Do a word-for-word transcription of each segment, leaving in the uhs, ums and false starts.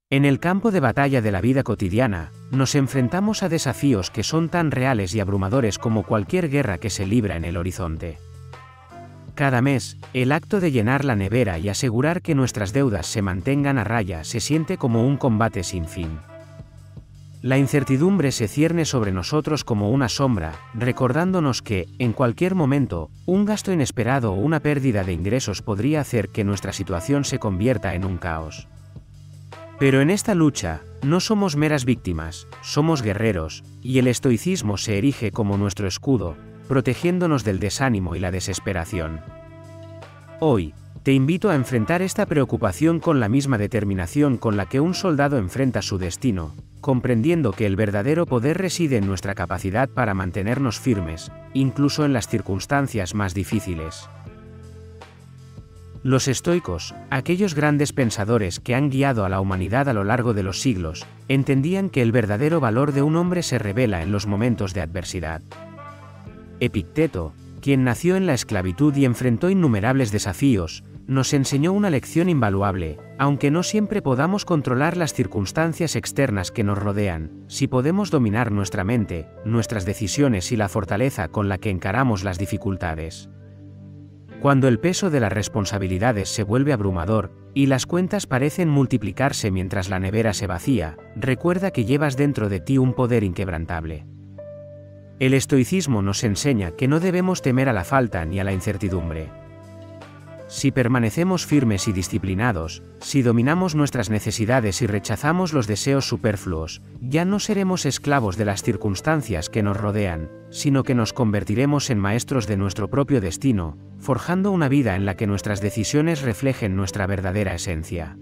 En el campo de batalla de la vida cotidiana, nos enfrentamos a desafíos que son tan reales y abrumadores como cualquier guerra que se libra en el horizonte. Cada mes, el acto de llenar la nevera y asegurar que nuestras deudas se mantengan a raya se siente como un combate sin fin. La incertidumbre se cierne sobre nosotros como una sombra, recordándonos que, en cualquier momento, un gasto inesperado o una pérdida de ingresos podría hacer que nuestra situación se convierta en un caos. Pero en esta lucha, no somos meras víctimas, somos guerreros, y el estoicismo se erige como nuestro escudo, protegiéndonos del desánimo y la desesperación. Hoy, te invito a enfrentar esta preocupación con la misma determinación con la que un soldado enfrenta su destino, comprendiendo que el verdadero poder reside en nuestra capacidad para mantenernos firmes, incluso en las circunstancias más difíciles. Los estoicos, aquellos grandes pensadores que han guiado a la humanidad a lo largo de los siglos, entendían que el verdadero valor de un hombre se revela en los momentos de adversidad. Epicteto, quien nació en la esclavitud y enfrentó innumerables desafíos, nos enseñó una lección invaluable: aunque no siempre podamos controlar las circunstancias externas que nos rodean, si podemos dominar nuestra mente, nuestras decisiones y la fortaleza con la que encaramos las dificultades. Cuando el peso de las responsabilidades se vuelve abrumador, y las cuentas parecen multiplicarse mientras la nevera se vacía, recuerda que llevas dentro de ti un poder inquebrantable. El estoicismo nos enseña que no debemos temer a la falta ni a la incertidumbre. Si permanecemos firmes y disciplinados, si dominamos nuestras necesidades y rechazamos los deseos superfluos, ya no seremos esclavos de las circunstancias que nos rodean, sino que nos convertiremos en maestros de nuestro propio destino, forjando una vida en la que nuestras decisiones reflejen nuestra verdadera esencia.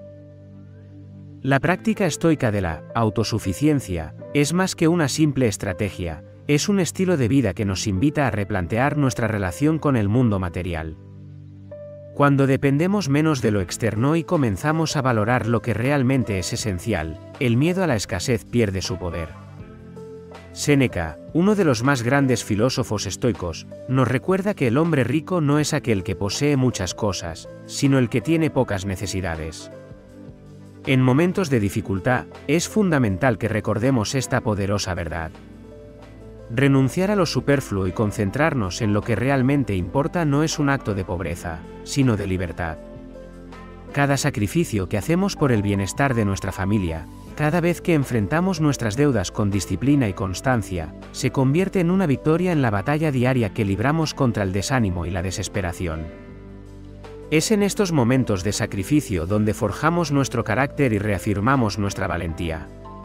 La práctica estoica de la autosuficiencia es más que una simple estrategia, es un estilo de vida que nos invita a replantear nuestra relación con el mundo material. Cuando dependemos menos de lo externo y comenzamos a valorar lo que realmente es esencial, el miedo a la escasez pierde su poder. Séneca, uno de los más grandes filósofos estoicos, nos recuerda que el hombre rico no es aquel que posee muchas cosas, sino el que tiene pocas necesidades. En momentos de dificultad, es fundamental que recordemos esta poderosa verdad. Renunciar a lo superfluo y concentrarnos en lo que realmente importa no es un acto de pobreza, sino de libertad. Cada sacrificio que hacemos por el bienestar de nuestra familia, cada vez que enfrentamos nuestras deudas con disciplina y constancia, se convierte en una victoria en la batalla diaria que libramos contra el desánimo y la desesperación. Es en estos momentos de sacrificio donde forjamos nuestro carácter y reafirmamos nuestra valentía.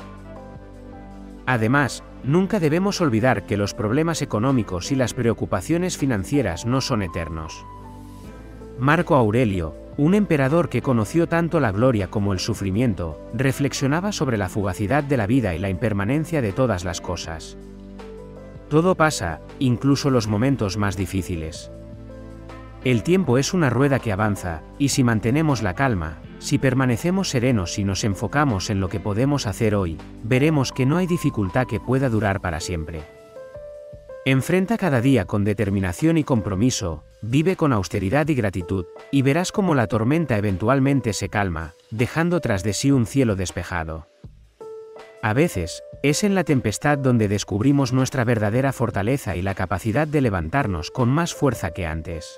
Además, nunca debemos olvidar que los problemas económicos y las preocupaciones financieras no son eternos. Marco Aurelio, un emperador que conoció tanto la gloria como el sufrimiento, reflexionaba sobre la fugacidad de la vida y la impermanencia de todas las cosas. Todo pasa, incluso los momentos más difíciles. El tiempo es una rueda que avanza, y si mantenemos la calma, si permanecemos serenos y nos enfocamos en lo que podemos hacer hoy, veremos que no hay dificultad que pueda durar para siempre. Enfrenta cada día con determinación y compromiso, vive con austeridad y gratitud, y verás cómo la tormenta eventualmente se calma, dejando tras de sí un cielo despejado. A veces, es en la tempestad donde descubrimos nuestra verdadera fortaleza y la capacidad de levantarnos con más fuerza que antes.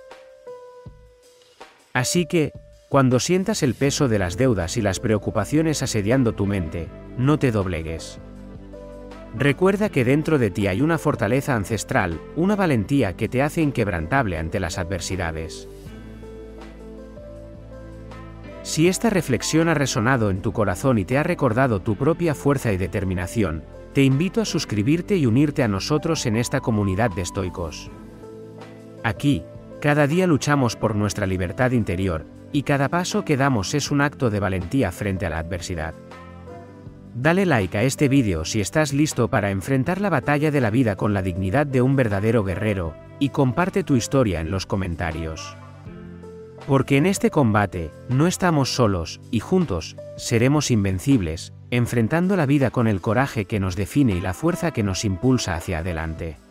Así que, cuando sientas el peso de las deudas y las preocupaciones asediando tu mente, no te doblegues. Recuerda que dentro de ti hay una fortaleza ancestral, una valentía que te hace inquebrantable ante las adversidades. Si esta reflexión ha resonado en tu corazón y te ha recordado tu propia fuerza y determinación, te invito a suscribirte y unirte a nosotros en esta comunidad de estoicos. Aquí, cada día luchamos por nuestra libertad interior, y cada paso que damos es un acto de valentía frente a la adversidad. Dale like a este vídeo si estás listo para enfrentar la batalla de la vida con la dignidad de un verdadero guerrero, y comparte tu historia en los comentarios. Porque en este combate, no estamos solos, y juntos, seremos invencibles, enfrentando la vida con el coraje que nos define y la fuerza que nos impulsa hacia adelante.